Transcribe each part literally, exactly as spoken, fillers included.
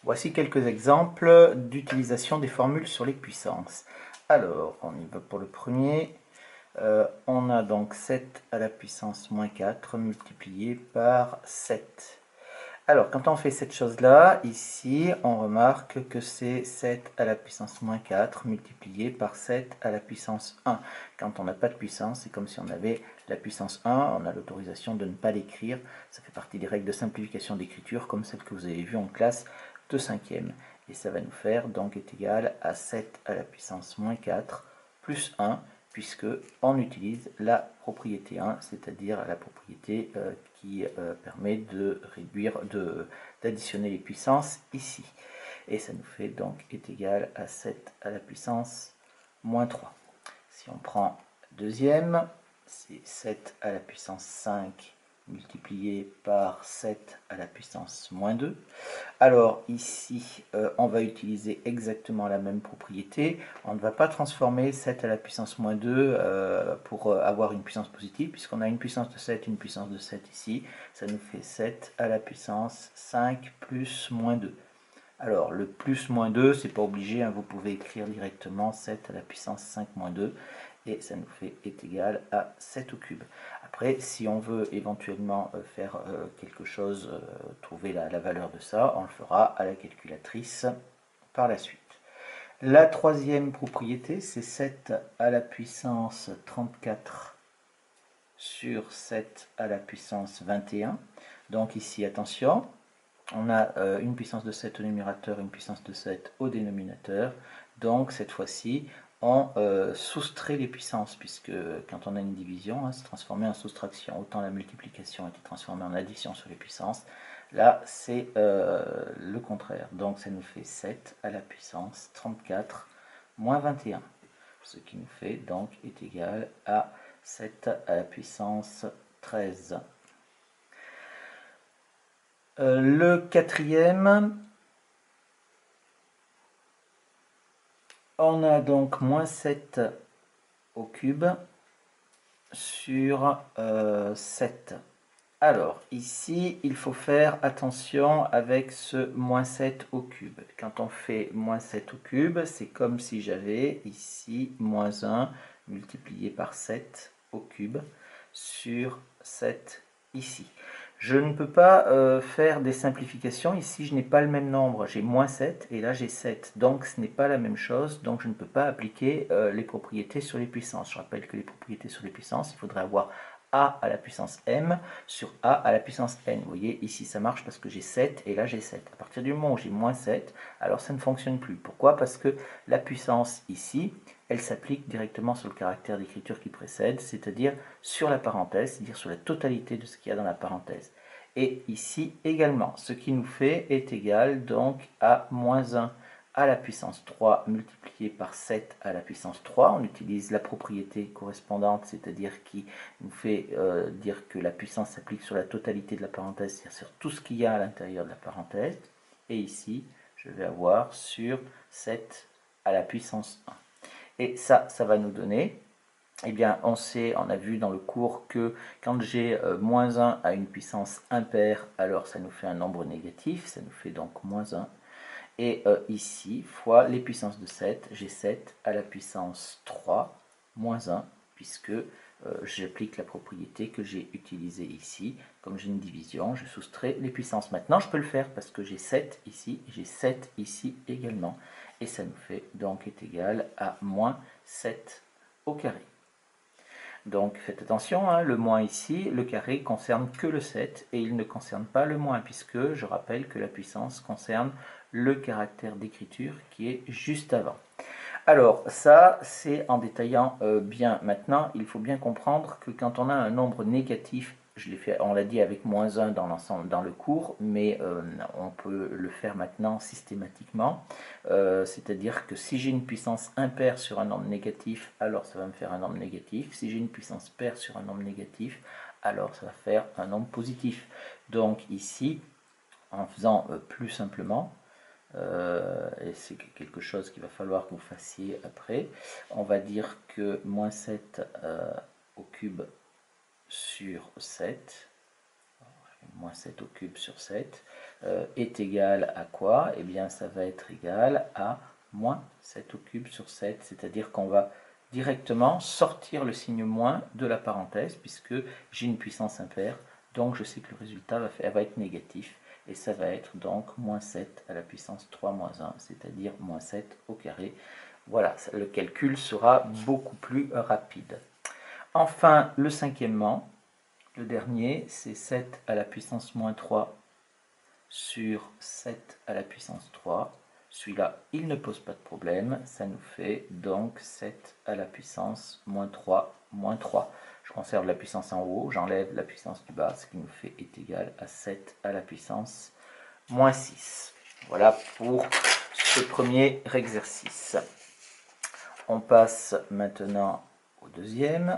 Voici quelques exemples d'utilisation des formules sur les puissances. Alors, on y va pour le premier. Euh, on a donc sept à la puissance moins quatre multiplié par sept. Alors, quand on fait cette chose-là, ici, on remarque que c'est sept à la puissance moins quatre multiplié par sept à la puissance un. Quand on n'a pas de puissance, c'est comme si on avait la puissance un, on a l'autorisation de ne pas l'écrire. Ça fait partie des règles de simplification d'écriture, comme celles que vous avez vues en classe de cinquième. Et ça va nous faire donc est égal à sept à la puissance moins quatre plus un, puisque on utilise la propriété un, c'est-à-dire la propriété euh, qui euh, permet de réduire, de, d'additionner les puissances ici. Et ça nous fait donc est égal à sept à la puissance moins trois. Si on prend deuxième, c'est sept à la puissance cinq multiplié par sept à la puissance moins deux. Alors ici, euh, on va utiliser exactement la même propriété. On ne va pas transformer sept à la puissance moins deux euh, pour euh, avoir une puissance positive, puisqu'on a une puissance de sept, une puissance de sept ici. Ça nous fait sept à la puissance cinq plus moins deux. Alors, le plus moins deux, c'est pas obligé, hein, vous pouvez écrire directement sept à la puissance cinq moins deux, et ça nous fait est égal à sept au cube. Après, si on veut éventuellement euh, faire euh, quelque chose, euh, trouver la, la valeur de ça, on le fera à la calculatrice par la suite. La troisième propriété, c'est sept à la puissance trente-quatre sur sept à la puissance vingt et un. Donc ici, attention, on a euh, une puissance de sept au numérateur, une puissance de sept au dénominateur. Donc cette fois-ci, on euh, soustrait les puissances, puisque quand on a une division, hein, c'est transformé en soustraction. Autant la multiplication était transformée en addition sur les puissances. Là, c'est euh, le contraire. Donc ça nous fait sept à la puissance trente-quatre moins vingt et un. Ce qui nous fait donc est égal à sept à la puissance treize. Euh, le quatrième, on a donc moins sept au cube sur euh, sept. Alors, ici, il faut faire attention avec ce moins sept au cube. Quand on fait moins sept au cube, c'est comme si j'avais ici moins un multiplié par sept au cube sur sept ici. Je ne peux pas euh, faire des simplifications. Ici, je n'ai pas le même nombre. J'ai moins sept et là, j'ai sept. Donc, ce n'est pas la même chose. Donc, je ne peux pas appliquer euh, les propriétés sur les puissances. Je rappelle que les propriétés sur les puissances, il faudrait avoir a à la puissance m sur a à la puissance n. Vous voyez, ici, ça marche parce que j'ai sept et là, j'ai sept. À partir du moment où j'ai moins sept, alors ça ne fonctionne plus. Pourquoi? Parce que la puissance ici, elle s'applique directement sur le caractère d'écriture qui précède, c'est-à-dire sur la parenthèse, c'est-à-dire sur la totalité de ce qu'il y a dans la parenthèse. Et ici également, ce qui nous fait est égal donc à moins un à la puissance trois multiplié par sept à la puissance trois. On utilise la propriété correspondante, c'est-à-dire qui nous fait euh, dire que la puissance s'applique sur la totalité de la parenthèse, c'est-à-dire sur tout ce qu'il y a à l'intérieur de la parenthèse. Et ici, je vais avoir sur sept à la puissance un. Et ça, ça va nous donner, eh bien, on sait, on a vu dans le cours que quand j'ai euh, moins un à une puissance impaire, alors ça nous fait un nombre négatif, ça nous fait donc moins un. Et euh, ici, fois les puissances de sept, j'ai sept à la puissance trois moins un, puisque euh, j'applique la propriété que j'ai utilisée ici. Comme j'ai une division, je soustrais les puissances. Maintenant, je peux le faire parce que j'ai sept ici, j'ai sept ici également. Et ça nous fait donc est égal à moins sept au carré. Donc faites attention, hein, le moins ici, le carré concerne que le sept et il ne concerne pas le moins, puisque je rappelle que la puissance concerne le caractère d'écriture qui est juste avant. Alors ça, c'est en détaillant euh, bien. Maintenant, il faut bien comprendre que quand on a un nombre négatif, je l'ai fait, on l'a dit avec moins un dans l'ensemble, dans le cours, mais euh, on peut le faire maintenant systématiquement. Euh, C'est-à-dire que si j'ai une puissance impaire sur un nombre négatif, alors ça va me faire un nombre négatif. Si j'ai une puissance paire sur un nombre négatif, alors ça va faire un nombre positif. Donc ici, en faisant euh, plus simplement, euh, et c'est quelque chose qu'il va falloir que vous fassiez après, on va dire que moins sept euh, au cube sur sept, moins sept au cube sur sept, euh, est égal à quoi? Eh bien, ça va être égal à moins sept au cube sur sept, c'est-à-dire qu'on va directement sortir le signe moins de la parenthèse, puisque j'ai une puissance impaire, donc je sais que le résultat va, faire, va être négatif, et ça va être donc moins sept à la puissance trois moins un, c'est-à-dire moins sept au carré. Voilà, le calcul sera beaucoup plus rapide. Enfin, le cinquièmement, le dernier, c'est sept à la puissance moins trois sur sept à la puissance trois. Celui-là, il ne pose pas de problème. Ça nous fait donc sept à la puissance moins trois moins trois. Je conserve la puissance en haut, j'enlève la puissance du bas, ce qui nous fait est égal à sept à la puissance moins six. Voilà pour ce premier exercice. On passe maintenant au deuxième.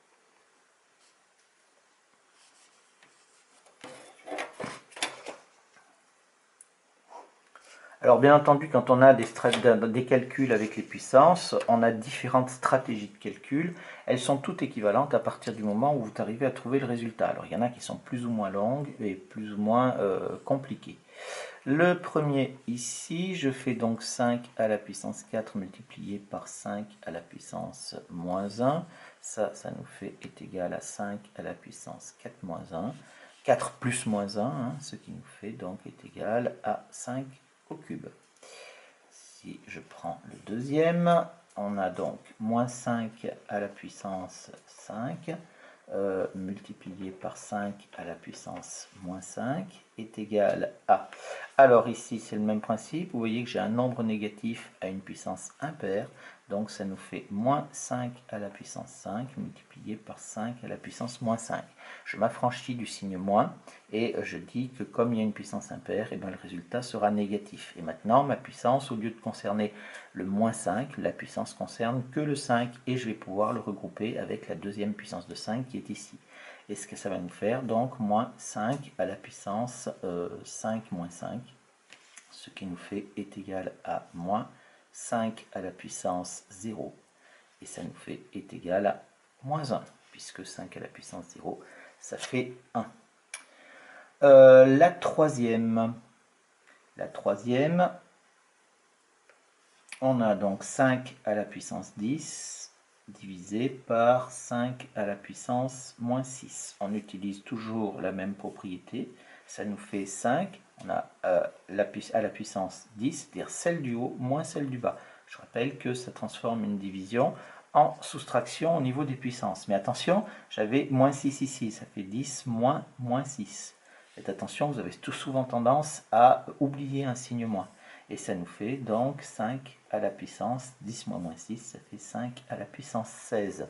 Alors bien entendu, quand on a des, des calculs avec les puissances, on a différentes stratégies de calcul. Elles sont toutes équivalentes à partir du moment où vous arrivez à trouver le résultat. Alors il y en a qui sont plus ou moins longues et plus ou moins euh, compliquées. Le premier ici, je fais donc cinq à la puissance quatre multiplié par cinq à la puissance moins un. Ça, ça nous fait est égal à cinq à la puissance quatre moins un. quatre plus moins un, hein, ce qui nous fait donc est égal à cinq au cube. Si je prends le deuxième, on a donc moins cinq à la puissance cinq euh, multiplié par cinq à la puissance moins cinq est égal à... Alors ici c'est le même principe, vous voyez que j'ai un nombre négatif à une puissance impaire, donc ça nous fait moins cinq à la puissance cinq multiplié par cinq à la puissance moins cinq. Je m'affranchis du signe moins et je dis que comme il y a une puissance impaire, et bien le résultat sera négatif. Et maintenant ma puissance, au lieu de concerner le moins cinq, la puissance concerne que le cinq et je vais pouvoir le regrouper avec la deuxième puissance de cinq qui est ici. Et ce que ça va nous faire, donc moins cinq à la puissance euh, cinq moins cinq, ce qui nous fait est égal à moins cinq à la puissance zéro, et ça nous fait est égal à moins un, puisque cinq à la puissance zéro, ça fait un. Euh, la troisième, la troisième, on a donc cinq à la puissance dix divisé par cinq à la puissance moins six. On utilise toujours la même propriété, ça nous fait cinq, on a euh, la, à la puissance dix, c'est-à-dire celle du haut moins celle du bas. Je rappelle que ça transforme une division en soustraction au niveau des puissances. Mais attention, j'avais moins six ici, ça fait dix moins moins six. Faites attention, vous avez tout souvent tendance à oublier un signe moins. Et ça nous fait donc cinq à la puissance dix moins moins six, ça fait cinq à la puissance seize.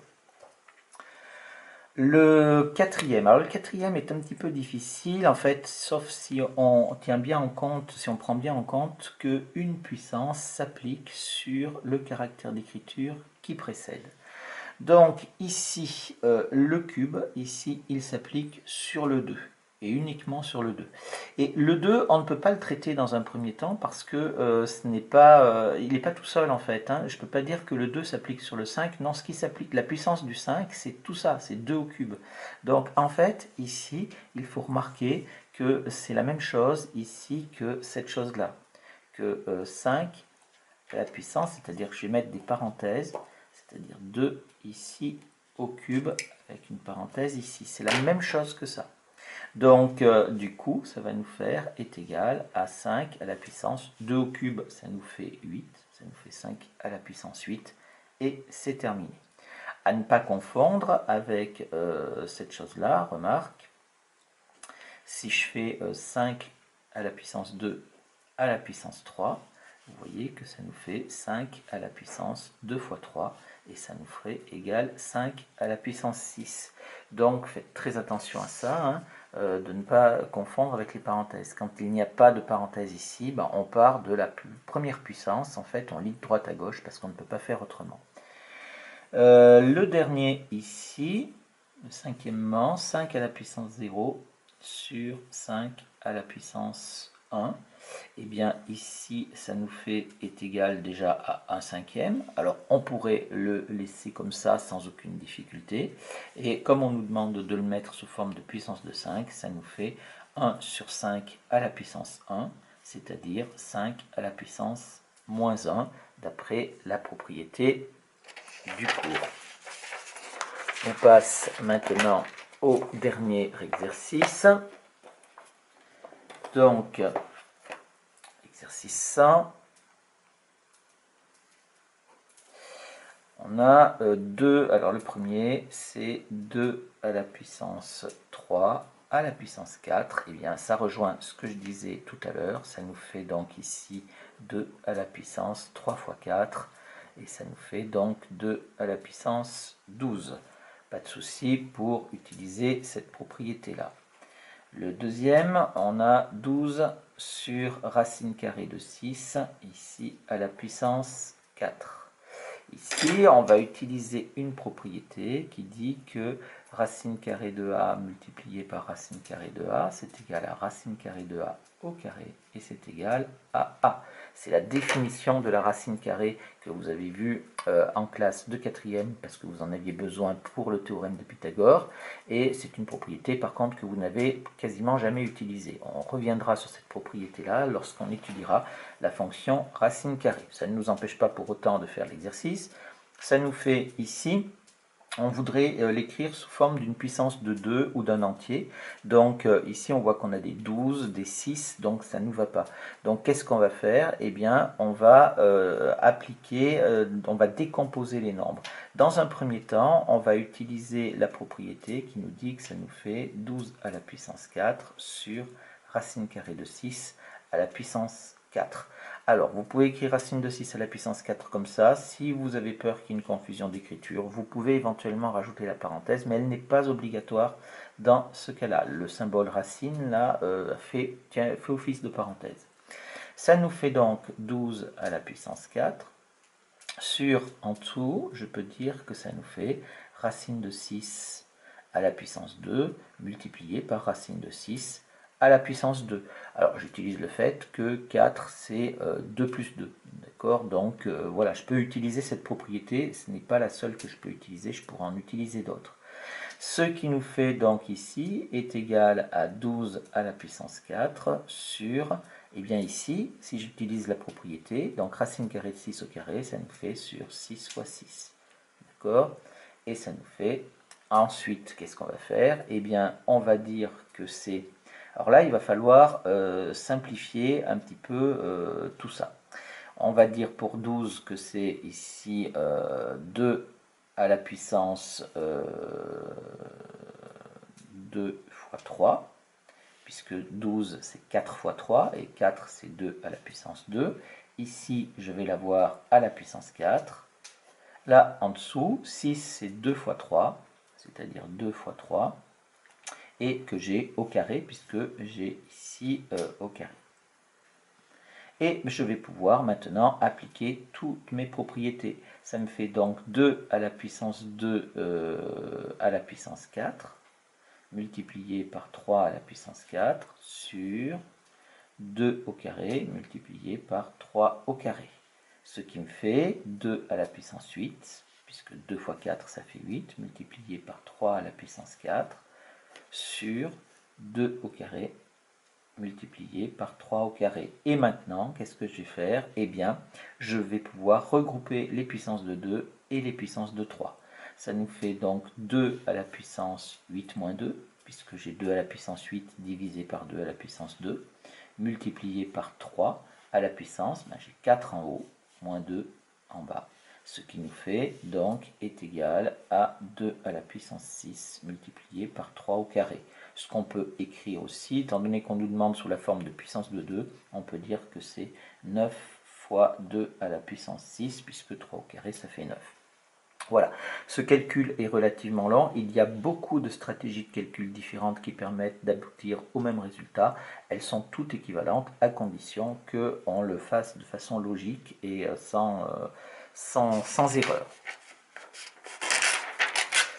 Le quatrième, alors le quatrième est un petit peu difficile en fait, sauf si on tient bien en compte, si on prend bien en compte qu'une puissance s'applique sur le caractère d'écriture qui précède. Donc ici, euh, le cube, ici, il s'applique sur le deux, et uniquement sur le deux. Et le deux, on ne peut pas le traiter dans un premier temps parce que euh, ce n'est pas, euh, il n'est pas tout seul en fait. Hein. Je ne peux pas dire que le deux s'applique sur le cinq. Non, ce qui s'applique, la puissance du cinq, c'est tout ça, c'est deux au cube. Donc en fait, ici, il faut remarquer que c'est la même chose ici que cette chose-là. Que euh, cinq à la puissance, c'est-à-dire que je vais mettre des parenthèses, c'est-à-dire deux ici au cube avec une parenthèse ici. C'est la même chose que ça. Donc, euh, du coup, ça va nous faire est égal à cinq à la puissance deux au cube, ça nous fait huit, ça nous fait cinq à la puissance huit, et c'est terminé. À ne pas confondre avec euh, cette chose-là, remarque, si je fais euh, cinq à la puissance deux à la puissance trois, vous voyez que ça nous fait cinq à la puissance deux fois trois, et ça nous ferait égal cinq à la puissance six. Donc faites très attention à ça, hein, euh, de ne pas confondre avec les parenthèses. Quand il n'y a pas de parenthèse ici, ben, on part de la première puissance, en fait on lit de droite à gauche parce qu'on ne peut pas faire autrement. Euh, le dernier ici, le cinquièmement, cinq à la puissance zéro sur cinq à la puissance un. Et bien ici, ça nous fait est égal déjà à un cinquième. Alors on pourrait le laisser comme ça sans aucune difficulté. Et comme on nous demande de le mettre sous forme de puissance de cinq, ça nous fait un sur cinq à la puissance un, c'est-à-dire cinq à la puissance moins un, d'après la propriété du cours. On passe maintenant au dernier exercice. Donc, exercice cent. On a euh, deux, alors le premier c'est deux à la puissance trois à la puissance quatre. Et bien ça rejoint ce que je disais tout à l'heure, ça nous fait donc ici deux à la puissance trois fois quatre. Et ça nous fait donc deux à la puissance douze. Pas de souci pour utiliser cette propriété-là. Le deuxième, on a douze sur racine carrée de six, ici à la puissance quatre. Ici, on va utiliser une propriété qui dit que racine carrée de a multiplié par racine carrée de a, c'est égal à racine carrée de a au carré, et c'est égal à a. C'est la définition de la racine carrée que vous avez vue euh, en classe de quatrième, parce que vous en aviez besoin pour le théorème de Pythagore, et c'est une propriété par contre que vous n'avez quasiment jamais utilisée. On reviendra sur cette propriété-là lorsqu'on étudiera la fonction racine carrée. Ça ne nous empêche pas pour autant de faire l'exercice. Ça nous fait ici, on voudrait euh, l'écrire sous forme d'une puissance de deux ou d'un entier. Donc euh, ici on voit qu'on a des douze, des six, donc ça ne nous va pas. Donc qu'est-ce qu'on va faire? Eh bien on va euh, appliquer, euh, on va décomposer les nombres. Dans un premier temps, on va utiliser la propriété qui nous dit que ça nous fait douze à la puissance quatre sur racine carrée de six à la puissance quatre. Alors, vous pouvez écrire racine de six à la puissance quatre comme ça. Si vous avez peur qu'il y ait une confusion d'écriture, vous pouvez éventuellement rajouter la parenthèse, mais elle n'est pas obligatoire dans ce cas-là. Le symbole racine, là, euh, fait, tient, fait office de parenthèse. Ça nous fait donc douze à la puissance quatre. Sur, en dessous, je peux dire que ça nous fait racine de six à la puissance deux multiplié par racine de six à la puissance deux. Alors j'utilise le fait que quatre c'est euh, deux plus deux, d'accord? Donc euh, voilà, je peux utiliser cette propriété, ce n'est pas la seule que je peux utiliser, je pourrais en utiliser d'autres. Ce qui nous fait donc ici est égal à douze à la puissance quatre sur, et bien ici, si j'utilise la propriété, donc racine carrée de six au carré, ça nous fait sur six fois six, d'accord? Et ça nous fait, ensuite, qu'est-ce qu'on va faire? Eh bien, on va dire que c'est... Alors là, il va falloir euh, simplifier un petit peu euh, tout ça. On va dire pour douze que c'est ici euh, deux à la puissance euh, deux fois trois, puisque douze c'est quatre fois trois, et quatre c'est deux à la puissance deux. Ici, je vais l'avoir à la puissance quatre. Là, en dessous, six c'est deux fois trois, c'est-à-dire deux fois trois. Et que j'ai au carré, puisque j'ai ici euh, au carré. Et je vais pouvoir maintenant appliquer toutes mes propriétés. Ça me fait donc deux à la puissance deux euh, à la puissance quatre, multiplié par trois à la puissance quatre, sur deux au carré, multiplié par trois au carré. Ce qui me fait deux à la puissance huit, puisque deux fois quatre ça fait huit, multiplié par trois à la puissance quatre, sur deux au carré multiplié par trois au carré. Et maintenant, qu'est-ce que je vais faire? Eh bien, je vais pouvoir regrouper les puissances de deux et les puissances de trois. Ça nous fait donc deux à la puissance huit moins deux, puisque j'ai deux à la puissance huit divisé par deux à la puissance deux, multiplié par trois à la puissance, ben j'ai quatre en haut, moins deux en bas. Ce qui nous fait donc est égal à deux à la puissance six multiplié par trois au carré. Ce qu'on peut écrire aussi, étant donné qu'on nous demande sous la forme de puissance de deux, on peut dire que c'est neuf fois deux à la puissance six, puisque trois au carré ça fait neuf. Voilà, ce calcul est relativement lent, il y a beaucoup de stratégies de calcul différentes qui permettent d'aboutir au même résultat. Elles sont toutes équivalentes à condition qu'on le fasse de façon logique et sans, euh, sans, sans erreur.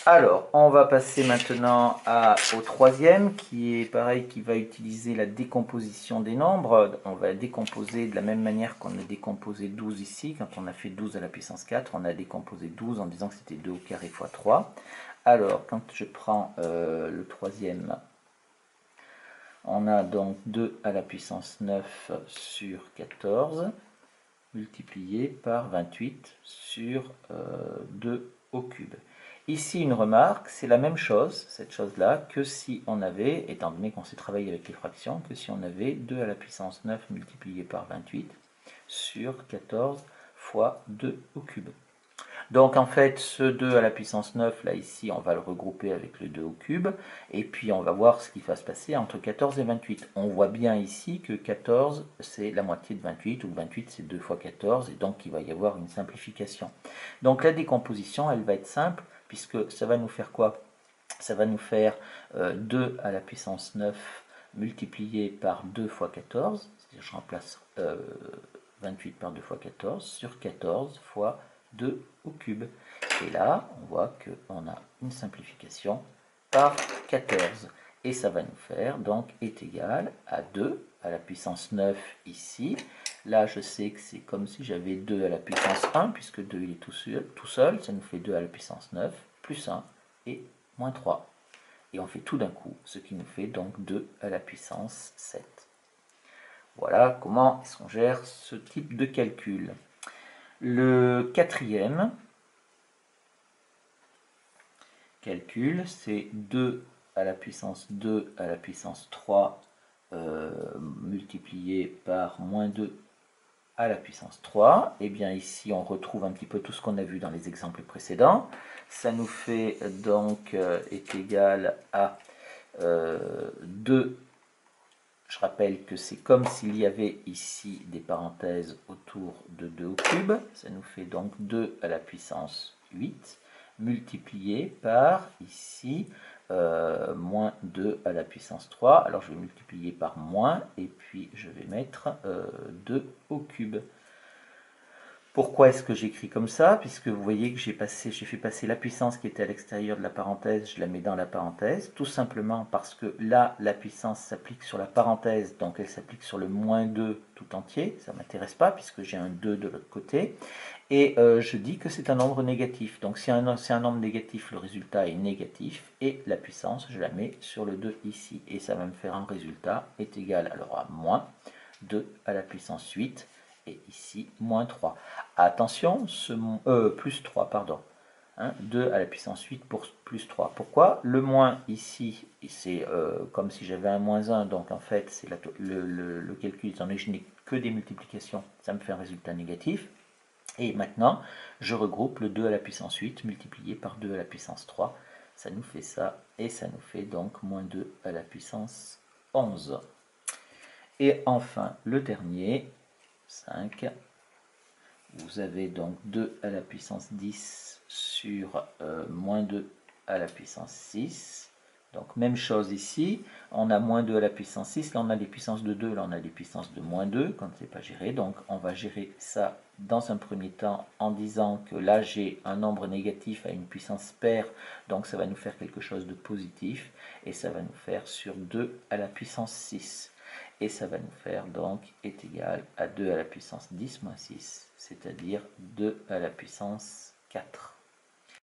Alors, on va passer maintenant à, au troisième, qui est pareil, qui va utiliser la décomposition des nombres. On va décomposer de la même manière qu'on a décomposé douze ici. Quand on a fait douze à la puissance quatre, on a décomposé douze en disant que c'était deux au carré fois trois. Alors, quand je prends euh, le troisième, on a donc deux à la puissance neuf sur quatorze, multiplié par vingt-huit sur euh, deux au cube. Ici, une remarque, c'est la même chose, cette chose-là, que si on avait, étant donné qu'on sait travailler avec les fractions, que si on avait deux à la puissance neuf multiplié par vingt-huit sur quatorze fois deux au cube. Donc en fait, ce deux à la puissance neuf, là ici, on va le regrouper avec le deux au cube, et puis on va voir ce qui va se passer entre quatorze et vingt-huit. On voit bien ici que quatorze, c'est la moitié de vingt-huit, ou vingt-huit, c'est deux fois quatorze, et donc il va y avoir une simplification. Donc la décomposition, elle va être simple, puisque ça va nous faire quoi? Ça va nous faire euh, deux à la puissance neuf multiplié par deux fois quatorze, c'est-à-dire je remplace euh, vingt-huit par deux fois quatorze, sur quatorze fois deux au cube. Et là, on voit qu'on a une simplification par quatorze. Et ça va nous faire, donc, est égal à deux à la puissance neuf ici. Là, je sais que c'est comme si j'avais deux à la puissance un, puisque deux il est tout seul, tout seul. Ça nous fait deux à la puissance neuf, plus un, et moins trois. Et on fait tout d'un coup, ce qui nous fait donc deux à la puissance sept. Voilà comment est-ce qu'on gère ce type de calcul. Le quatrième calcul, c'est deux à la puissance deux à la puissance trois euh, multiplié par moins deux à la puissance trois. Et bien ici, on retrouve un petit peu tout ce qu'on a vu dans les exemples précédents. Ça nous fait donc euh, est égal à euh, deux. Je rappelle que c'est comme s'il y avait ici des parenthèses autour de deux au cube. Ça nous fait donc deux à la puissance huit, multiplié par, ici, euh, moins deux à la puissance trois. Alors je vais multiplier par moins, et puis je vais mettre euh, deux au cube. Pourquoi est-ce que j'écris comme ça? Puisque vous voyez que j'ai passé, j'ai fait passer la puissance qui était à l'extérieur de la parenthèse, je la mets dans la parenthèse, tout simplement parce que là, la puissance s'applique sur la parenthèse, donc elle s'applique sur le moins deux tout entier, ça ne m'intéresse pas puisque j'ai un deux de l'autre côté, et euh, je dis que c'est un nombre négatif, donc si c'est un nombre négatif, le résultat est négatif, et la puissance, je la mets sur le deux ici, et ça va me faire un résultat est égal alors à moins deux à la puissance huit, et ici moins trois. Attention, ce, euh, plus trois, pardon. Hein, deux à la puissance huit pour plus trois. Pourquoi? Le moins ici, c'est euh, comme si j'avais un moins un, donc en fait, c'est le, le, le calcul, étant donné que je n'ai que des multiplications, ça me fait un résultat négatif. Et maintenant, je regroupe le deux à la puissance huit multiplié par deux à la puissance trois. Ça nous fait ça, et ça nous fait donc moins deux à la puissance onze. Et enfin, le dernier, cinq. Vous avez donc deux à la puissance dix sur euh, moins deux à la puissance six. Donc même chose ici, on a moins deux à la puissance six, là on a des puissances de deux, là on a des puissances de moins deux quand c'est pas géré. Donc on va gérer ça dans un premier temps en disant que là j'ai un nombre négatif à une puissance paire, donc ça va nous faire quelque chose de positif, et ça va nous faire sur deux à la puissance six. Et ça va nous faire donc est égal à deux à la puissance dix moins six, c'est-à-dire deux à la puissance quatre.